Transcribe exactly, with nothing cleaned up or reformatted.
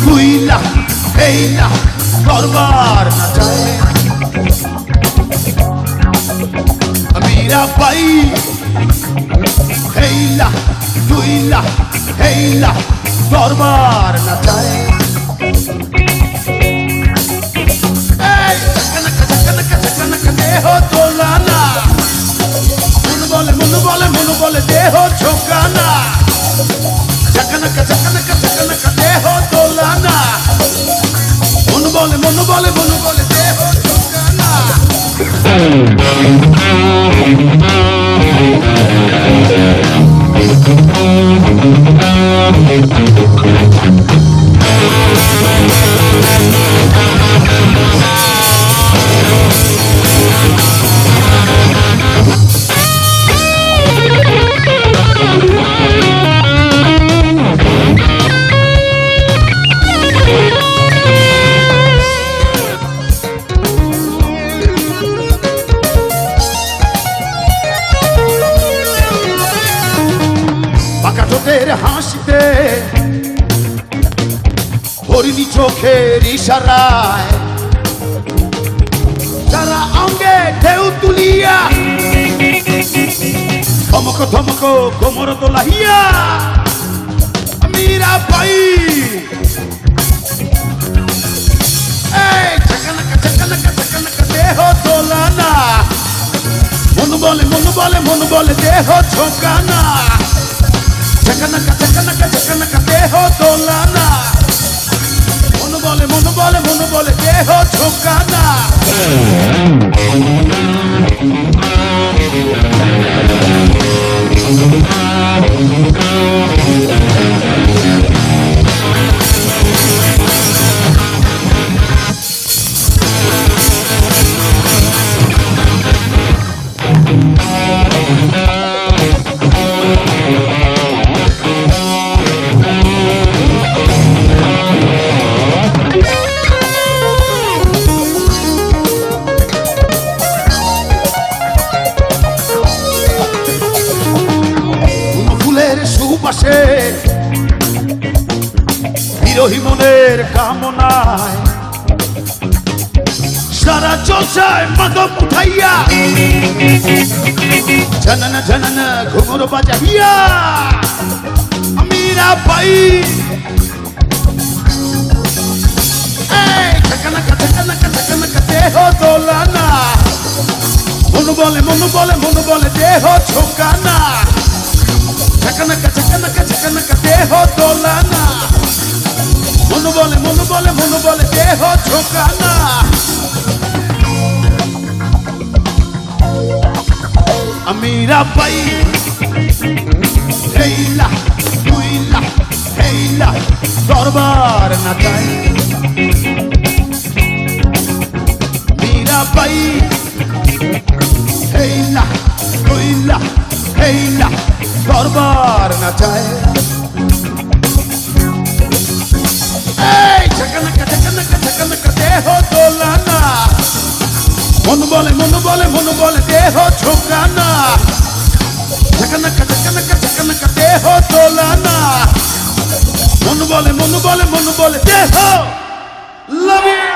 তুইলা হেইলা দরবার নাচায় মীরাবাই হেইলা তুইলা হেইলা দরবার নাচায় এই চকনক চকনক চকনক দেহ দোলানা মন বলে মন বলে মন বলে দেহ ঝোঁকানা চকনক চকনক চকনক দেহ দোলানা মন বলে মন বলে মন বলে দেহ ঝোঁকানা তোদের হাসিতে হরিণী চোখের ইশারায় তারা অঙ্গে ঢেউ তুলিয়া ধমক ধমক কোমর দোলাইয়া মীরাবাই এই চকনক চকনক চকনক দেহ দোলানা মন বলে মন বলে মন বলে দেহ ঝোঁকানা চকনক চকনক চকনক দেহ দোলানা মন বলে মন বলে মন বলে দেহ ঝোঁকানা সুবাসে বিরহী মনের কামনায় সারা জলসায় মাদক উঠাইয়া ঝনন ঝনন ঘুঙুর বাজাইয়া মীরাবাই এই চকনক চকনক চকনক দেহ দোলানা মন বলে মন বলে মন বলে দেহ ঝোঁকানা চকনক চকনক চকনক দেহ দোলানা মন বলে মন বলে মন বলে দেহ ঝোঁকানা মীরাবাই হেইলা তুইলা হেইলা দরবার নাচায় মীরাবাই হেইলা তুইলা হেইলা দরবার নাচায় এই চকনক চকনক চকনক দেহ দোলানা মন বলে মন বলে মন বলে দেহ ঝোঁকানা চকনক চকনক চকনক দেহ দোলানা মন বলে মন বলে মন বলে দেহ লাভ ইউ